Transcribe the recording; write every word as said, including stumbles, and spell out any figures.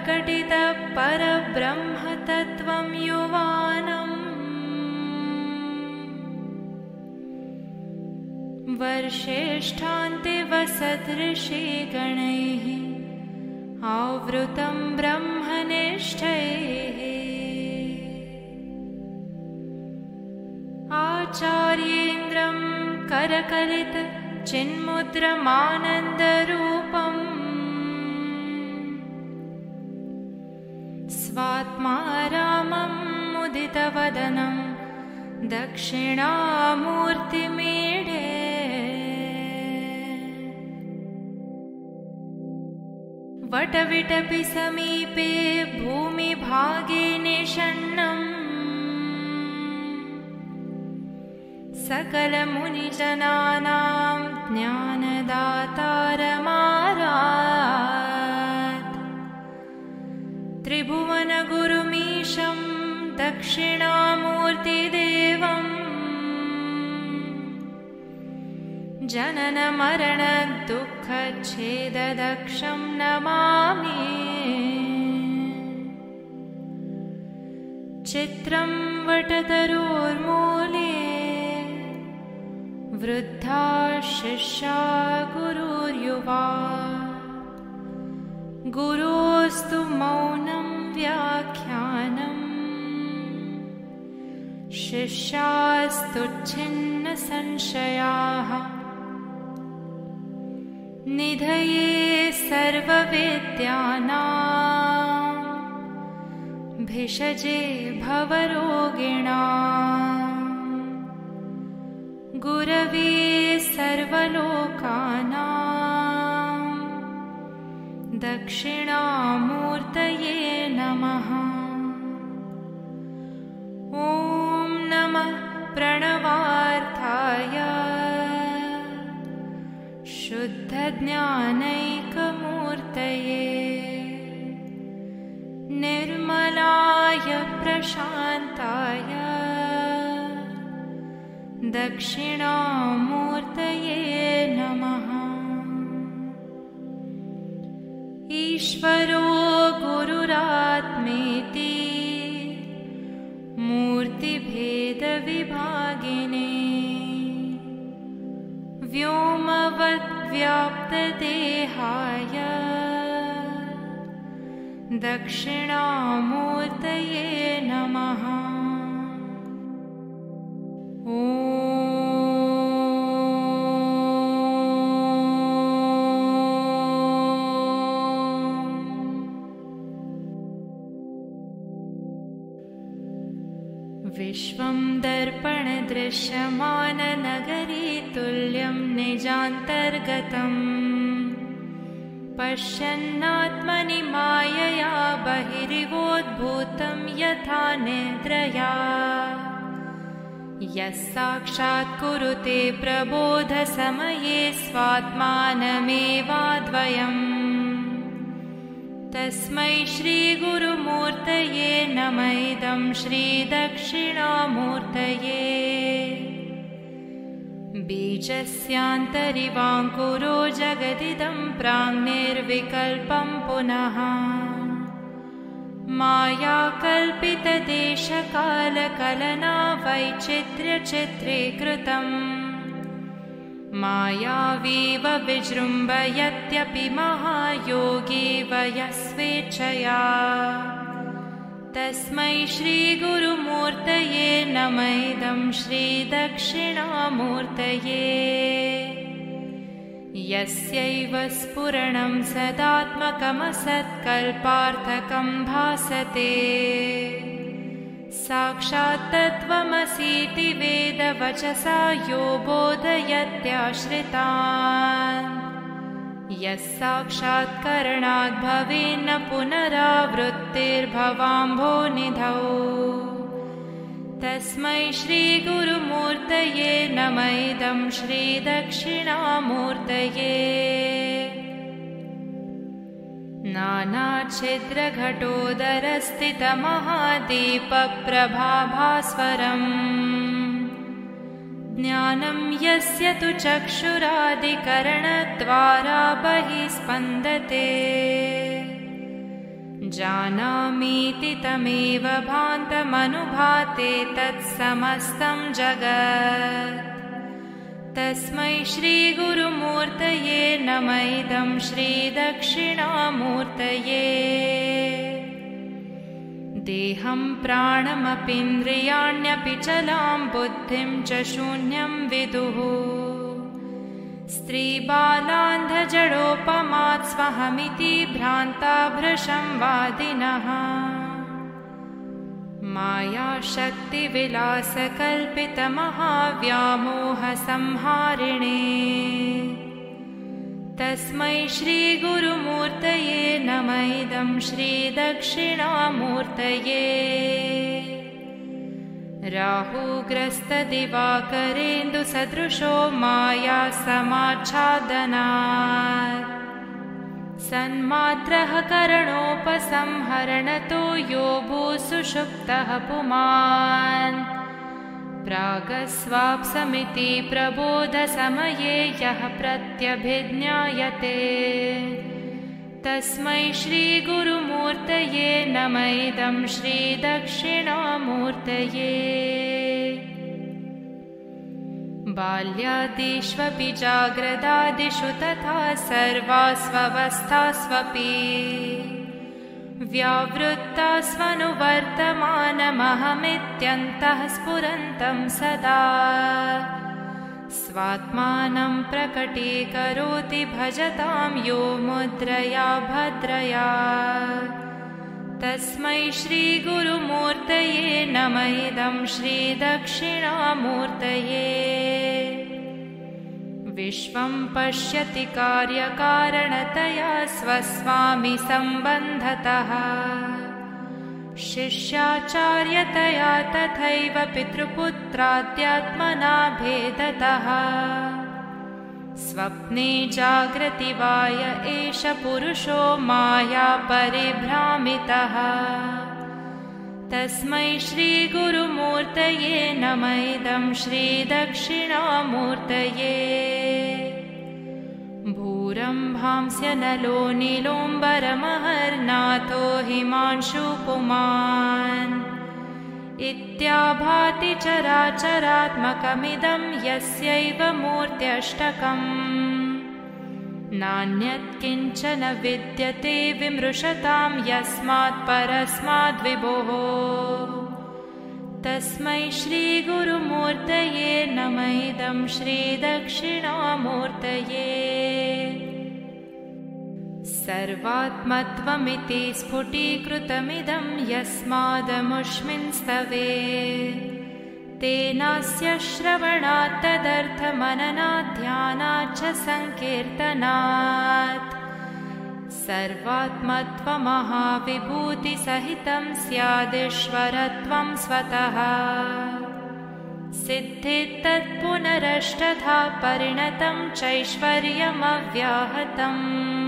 प्रकटितः परब्रह्मतत्त्वं युवानम् वर्षेष्ठान्ते वसदृशे गणैः आवृतं ब्रह्मनिष्ठैः आचार्येन्द्रं करकलित चिन्मुद्रमानन्दरूपम् स्वात्मा रामं मुदितवदनं दक्षिणामूर्तिमीडे वटविटपि समीपे भूमिभागे निषण्णम् सकलमुनिजनानां ज्ञानदातारमारात् त्रिभुवनगुरुमीशं दक्षिणामूर्तिदेवम् जननमरणदुःखच्छेददक्षं नमामि चित्रं वटतरोर्मूले वृद्धा शिष्या गुरुर्युवा गुरोस्तु मौनं व्याख्यानम् शिष्यास्तु छिन्नसंशयाः निधये सर्वविद्यानां भिषजे भवरोगिणाम् गुरवे सर्वलोकानां दक्षिणामूर्तये नमः। ॐ नमः प्रणवार्थाय शुद्धज्ञानैकमूर्तये निर्मलाय प्रशान्ताय दक्षिणामूर्तये नमः। ईश्वरो गुरुरात्मेति मूर्तिभेदविभागिने व्योमवद्व्याप्तदेहाय दक्षिणामूर्तये नमः। ॐ विश्वं दर्पणदृश्यमाननगरी तुल्यं निजान्तर्गतम् पश्यन्नात्मनि मायया बहिरिवोद्भूतं यथा निद्रया यः साक्षात् कुरुते प्रबोधसमये स्वात्मानमेवाद्वयम् तस्मै श्रीगुरुमूर्तये नमः इदं श्रीदक्षिणामूर्तये। बीजस्यान्तरिवाङ्कुरो जगदिदं प्राङ्निर्विकल्पं पुनः मायाकल्पितदेशकालकलना वैचित्र्यचित्रे कृतम् मायावीव विजृम्भयत्यपि महायोगी वयः स्वेच्छया तस्मै श्रीगुरुमूर्तये नमः इदं श्रीदक्षिणामूर्तये। यस्यैव स्फुरणं सदात्मकमसत्कल्पार्थकं भासते साक्षात् तत्त्वमसीति वेदवचसा यो बोधयत्याश्रितान् यः साक्षात्करणाद् भवेन्न पुनरावृत्तिर्भवाम्भोनिधौ तस्मै श्रीगुरुमूर्तये नमः इदं श्रीदक्षिणामूर्तये। नानाच्छिद्रघटोदरस्थितमहादीपप्रभाभास्वरम् ज्ञानं यस्य तु चक्षुरादिकरणद्वारा बहिः स्पन्दते जानामीति तमेव भान्तमनुभाते तत्समस्तं जगत्। तस्मै श्रीगुरुमूर्तये नम इदं श्रीदक्षिणामूर्तये। देहं प्राणमपीन्द्रियाण्यपि चलां बुद्धिं च शून्यं विदुः। स्त्रीबालान्धजडोपमात् स्वहमिति भ्रान्ता भृशं वादिनः। मायाशक्तिविलासकल्पितमहाव्यामोहसंहारिणे तस्मै श्रीगुरुमूर्तये नम इदं श्रीदक्षिणामूर्तये। राहुग्रस्तदिवाकरेन्दुसदृशो मायासमाच्छादनात् सन्मात्रः करणोपसंहरणतो यो भूसुषुप्तः पुमान्। प्रागस्वाप्समिति प्रबोधसमये यः प्रत्यभिज्ञायते तस्मै श्रीगुरुमूर्तये नम इदं श्रीदक्षिणामूर्तये। बाल्यादिष्वपि जाग्रदादिषु तथा सर्वास्वस्थास्वपि व्यावृत्तास्वनुवर्तमानमहमित्यन्तः स्फुरन्तं सदा। स्वात्मानं प्रकटीकरोति भजतां यो मुद्रया भद्रया तस्मै श्रीगुरुमूर्तये नम इदं श्रीदक्षिणामूर्तये। विश्वं पश्यति कार्यकारणतया स्वस्वामि सम्बन्धतः शिष्याचार्यतया तथैव पितृपुत्राद्यात्मना भेदतः। स्वप्ने जाग्रति वाय एष पुरुषो माया परिभ्रामितः तस्मै श्रीगुरुमूर्तये नम इदं श्रीदक्षिणामूर्तये। भूरम्भांस्य नलो नीलोऽम्बरमहर्नाथो हिमांशु पुमान् इत्याभाति चराचरात्मकमिदं यस्यैव मूर्त्यष्टकम्। नान्यत् किञ्चन विद्यते विमृशतां यस्मात् परस्माद्विभोः तस्मै श्रीगुरुमूर्तये नम इदं श्रीदक्षिणामूर्तये। सर्वात्मत्वमिति स्फुटीकृतमिदं यस्मादमुष्मिन्स्तवे तेनास्य श्रवणात् तदर्थमननात् ध्यानात् च सङ्कीर्तनात् सर्वात्मत्वमहाविभूतिसहितं स्यादिश्वरत्वं स्वतः। सिद्धिस्तत्पुनरष्टधा परिणतं चैश्वर्यमव्याहतम्।